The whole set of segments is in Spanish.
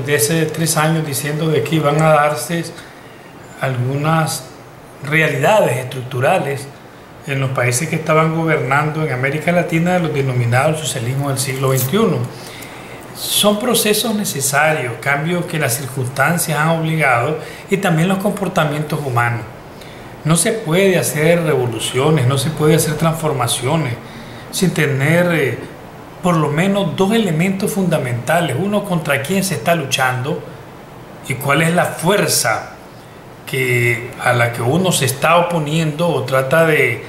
desde hace 3 años diciendo de que iban a darse algunas realidades estructurales en los países que estaban gobernando en América Latina de los denominados socialismo del siglo XXI. Son procesos necesarios, cambios que las circunstancias han obligado y también los comportamientos humanos. No se puede hacer revoluciones, no se puede hacer transformaciones sin tener por lo menos 2 elementos fundamentales. Uno, contra quién se está luchando y cuál es la fuerza a la que uno se está oponiendo o trata de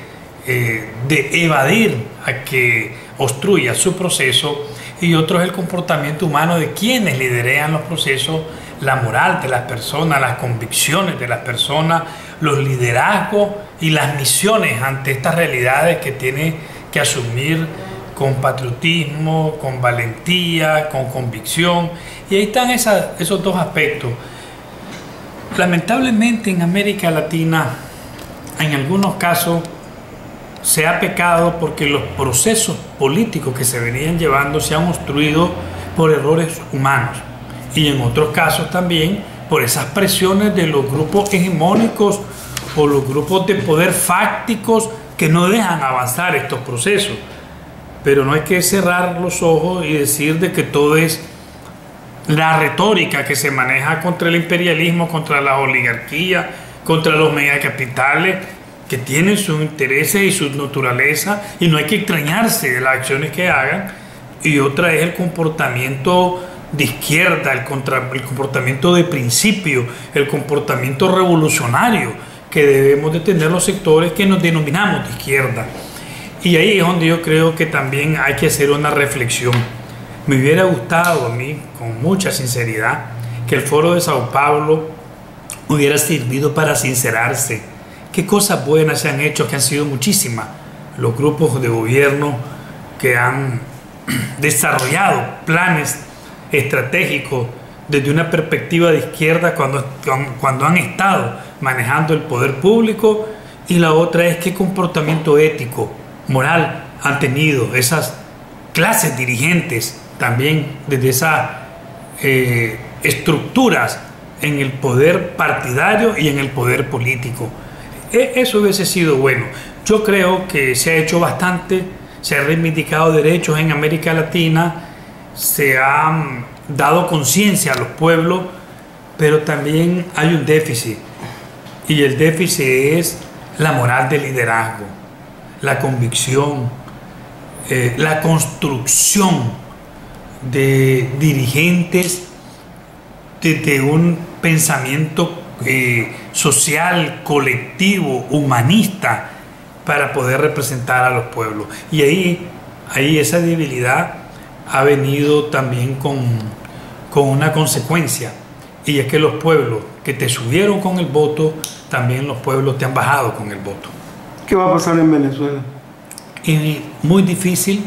evadir a que obstruya su proceso. Y otro es el comportamiento humano de quienes liderean los procesos, la moral de las personas, las convicciones de las personas, los liderazgos y las misiones ante estas realidades que tiene que asumir con patriotismo, con valentía, con convicción. Y ahí están esos 2 aspectos. Lamentablemente en América Latina, en algunos casos, se ha pecado porque los procesos políticos que se venían llevando se han obstruido por errores humanos y en otros casos también por esas presiones de los grupos hegemónicos o los grupos de poder fácticos que no dejan avanzar estos procesos. Pero no hay que cerrar los ojos y decir de que todo es la retórica que se maneja contra el imperialismo, contra la oligarquía, contra los megacapitales, que tienen sus intereses y su naturaleza, y no hay que extrañarse de las acciones que hagan. Y otra es el comportamiento de izquierda, el comportamiento de principio, el comportamiento revolucionario que debemos de tener los sectores que nos denominamos de izquierda. Y ahí es donde yo creo que también hay que hacer una reflexión. Me hubiera gustado a mí, con mucha sinceridad, que el Foro de Sao Paulo hubiera servido para sincerarse. ¿Qué cosas buenas se han hecho? Que han sido muchísimas. Los grupos de gobierno que han desarrollado planes estratégicos desde una perspectiva de izquierda cuando han estado manejando el poder público. Y la otra es qué comportamiento ético, moral han tenido esas clases dirigentes también desde esas estructuras en el poder partidario y en el poder político. Eso hubiese sido bueno. Yo creo que se ha hecho bastante, se han reivindicado derechos en América Latina, se han dado conciencia a los pueblos, pero también hay un déficit. Y el déficit es la moral del liderazgo, la convicción, la construcción de dirigentes desde un pensamiento social, colectivo, humanista, para poder representar a los pueblos. Y ahí esa debilidad ha venido también con una consecuencia, y es que los pueblos que te subieron con el voto, también los pueblos te han bajado con el voto. ¿Qué va a pasar en Venezuela? Y muy difícil.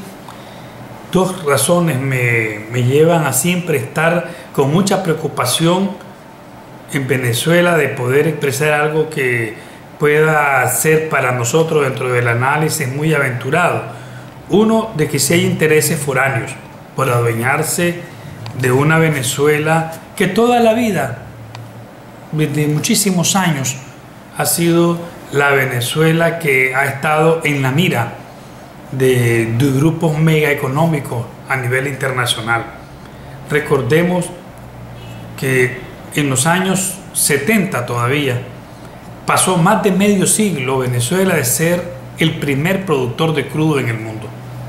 2 razones me llevan a siempre estar con mucha preocupación en Venezuela de poder expresar algo que pueda ser para nosotros dentro del análisis muy aventurado. Uno, de que si hay intereses foráneos por adueñarse de una Venezuela que toda la vida, desde muchísimos años, ha sido la Venezuela que ha estado en la mira de grupos mega económicos a nivel internacional. Recordemos que en los años 70 todavía pasó más de medio siglo Venezuela de ser el primer productor de crudo en el mundo.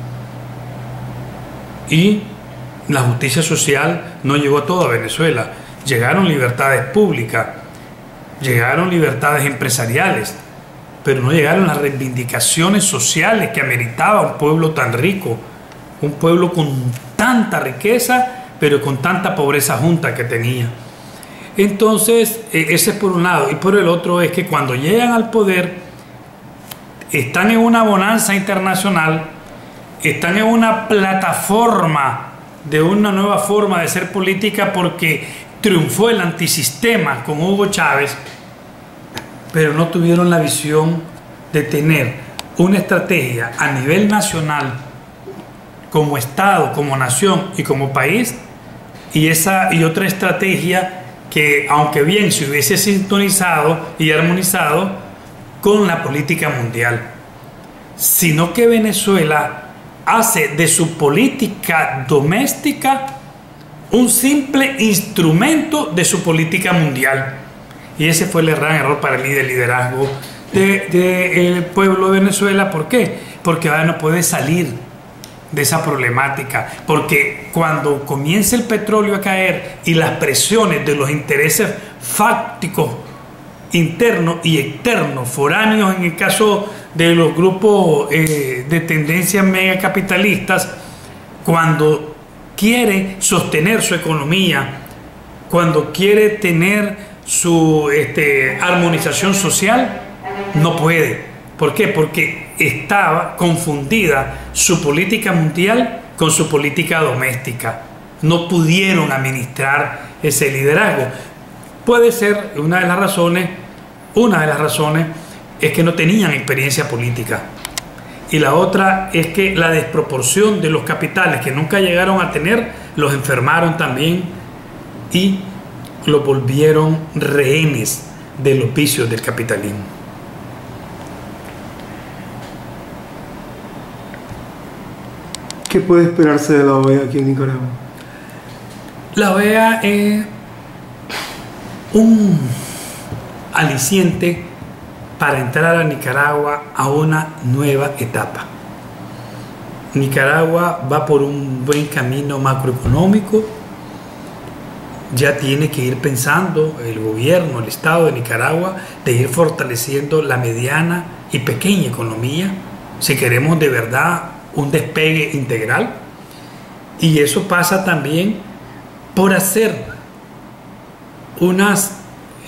Y la justicia social no llegó a toda Venezuela. Llegaron libertades públicas, llegaron libertades empresariales, pero no llegaron las reivindicaciones sociales que ameritaba un pueblo tan rico, un pueblo con tanta riqueza, pero con tanta pobreza junta que tenía. Entonces, ese es por un lado. Y por el otro es que cuando llegan al poder, están en una bonanza internacional, están en una plataforma de una nueva forma de ser política porque triunfó el antisistema con Hugo Chávez, pero no tuvieron la visión de tener una estrategia a nivel nacional, como Estado, como nación y como país, y otra estrategia que, aunque bien se hubiese sintonizado y armonizado con la política mundial, sino que Venezuela hace de su política doméstica un simple instrumento de su política mundial. Y ese fue el gran error para mí del liderazgo del pueblo de Venezuela. ¿Por qué? Porque ahora no puede salir de esa problemática, porque cuando comience el petróleo a caer y las presiones de los intereses fácticos internos y externos, foráneos en el caso de los grupos de tendencias megacapitalistas, cuando quiere sostener su economía, cuando quiere tener su armonización social, no puede. ¿Por qué? Porque estaba confundida su política mundial con su política doméstica. No pudieron administrar ese liderazgo. Puede ser una de las razones es que no tenían experiencia política. Y la otra es que la desproporción de los capitales que nunca llegaron a tener, los enfermaron también y los volvieron rehenes de los vicios del capitalismo. ¿Qué puede esperarse de la OEA aquí en Nicaragua? La OEA es un aliciente para entrar a Nicaragua a una nueva etapa. Nicaragua va por un buen camino macroeconómico. Ya tiene que ir pensando el gobierno, el Estado de Nicaragua, de ir fortaleciendo la mediana y pequeña economía, si queremos de verdad un despegue integral. Y eso pasa también por hacer unas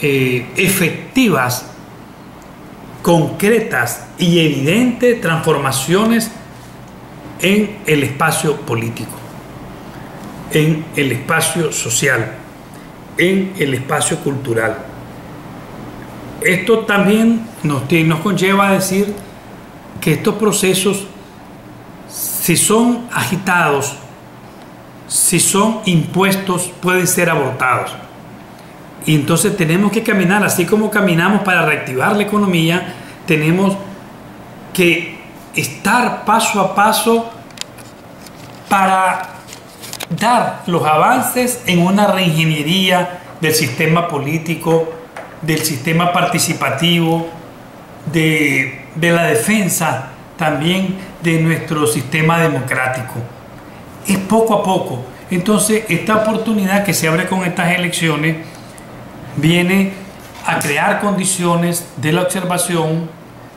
efectivas, concretas y evidentes transformaciones en el espacio político, en el espacio social, en el espacio cultural. Esto también nos conlleva a decir que estos procesos, si son agitados, si son impuestos, pueden ser abortados. Y entonces tenemos que caminar, así como caminamos para reactivar la economía, tenemos que estar paso a paso para dar los avances en una reingeniería del sistema político, del sistema participativo, de la defensa también de nuestro sistema democrático. Es poco a poco. Entonces, esta oportunidad que se abre con estas elecciones viene a crear condiciones de la observación,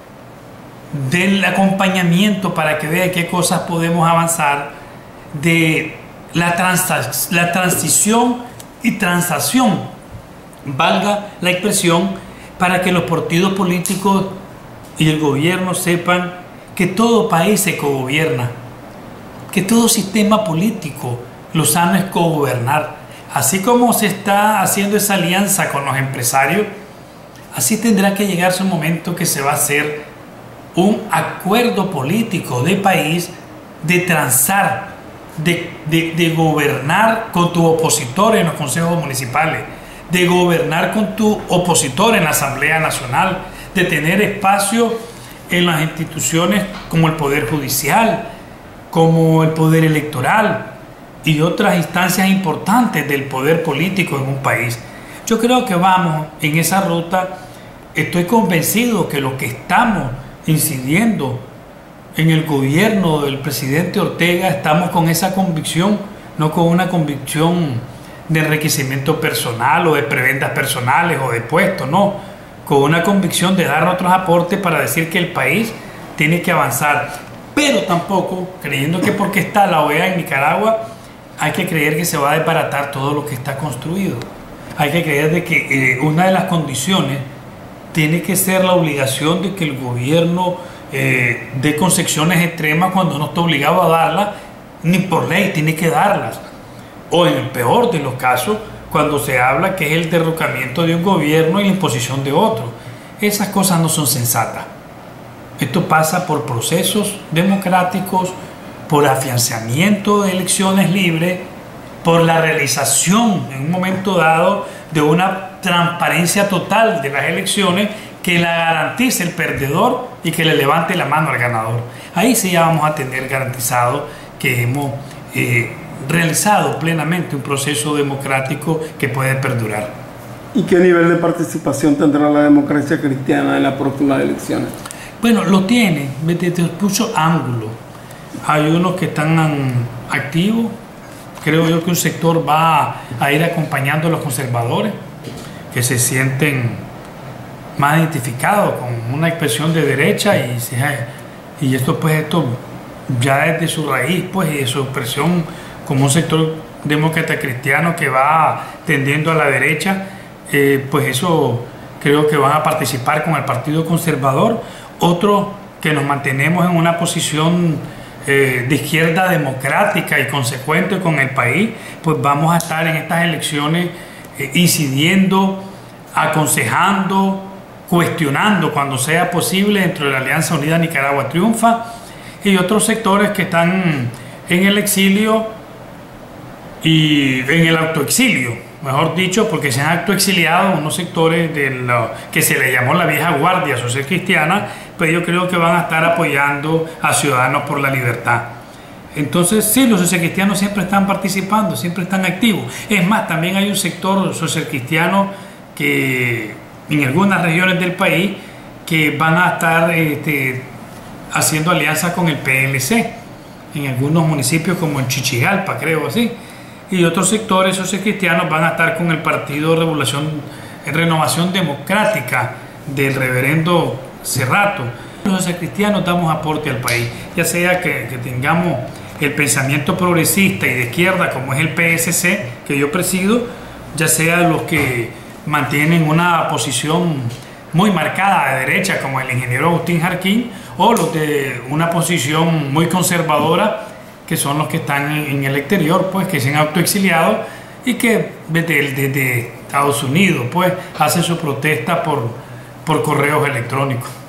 del acompañamiento para que vea qué cosas podemos avanzar, de la transición y transacción, valga la expresión, para que los partidos políticos y el gobierno sepan que todo país se cogobierna, que todo sistema político lo sano es cogobernar. Así como se está haciendo esa alianza con los empresarios, así tendrá que llegarse un momento que se va a hacer un acuerdo político de país, de transar, de gobernar con tu opositor en los consejos municipales, de gobernar con tu opositor en la Asamblea Nacional, de tener espacio en las instituciones como el Poder Judicial, como el Poder Electoral y otras instancias importantes del poder político en un país. Yo creo que vamos en esa ruta. Estoy convencido que los que estamos incidiendo en el gobierno del presidente Ortega estamos con esa convicción, no con una convicción de enriquecimiento personal o de prebendas personales o de puestos, no, con una convicción de dar otros aportes para decir que el país tiene que avanzar, pero tampoco creyendo que porque está la OEA en Nicaragua hay que creer que se va a desbaratar todo lo que está construido. Hay que creer de que una de las condiciones tiene que ser la obligación de que el gobierno dé concesiones extremas cuando no está obligado a darlas, ni por ley tiene que darlas. O en el peor de los casos, cuando se habla que es el derrocamiento de un gobierno y la imposición de otro. Esas cosas no son sensatas. Esto pasa por procesos democráticos, por afianzamiento de elecciones libres por la realización en un momento dado de una transparencia total de las elecciones que la garantice el perdedor y que le levante la mano al ganador. Ahí sí ya vamos a tener garantizado que hemos realizado plenamente un proceso democrático que puede perdurar. ¿Y qué nivel de participación tendrá la democracia cristiana en las próximas elecciones? Bueno, lo tiene desde muchos ángulos. Hay unos que están activos. Creo yo que un sector va a ir acompañando a los conservadores, que se sienten más identificados con una expresión de derecha y esto ya desde su raíz pues, y de su expresión como un sector demócrata cristiano que va tendiendo a la derecha, pues eso creo que van a participar con el Partido Conservador. Otros que nos mantenemos en una posición de izquierda democrática y consecuente con el país, pues vamos a estar en estas elecciones incidiendo, aconsejando, cuestionando cuando sea posible dentro de la Alianza Unida Nicaragua Triunfa, y otros sectores que están en el exilio y en el autoexilio, mejor dicho, porque se han autoexiliado unos sectores de lo que se le llamó la vieja guardia social cristiana, pero yo creo que van a estar apoyando a Ciudadanos por la Libertad. Entonces sí, los socialcristianos siempre están participando, siempre están activos. Es más, también hay un sector socialcristiano que en algunas regiones del país que van a estar haciendo alianzas con el PLC, en algunos municipios como en Chichigalpa, creo así. Y otros sectores socialcristianos van a estar con el Partido Renovación Democrática del reverendo Cerrato. Los socialcristianos damos aporte al país, ya sea que tengamos el pensamiento progresista y de izquierda como es el PSC que yo presido, ya sea los que mantienen una posición muy marcada de derecha como el ingeniero Agustín Jarquín, o los de una posición muy conservadora que son los que están en el exterior, pues que se han autoexiliado y que desde Estados Unidos pues hacen su protesta por correos electrónicos.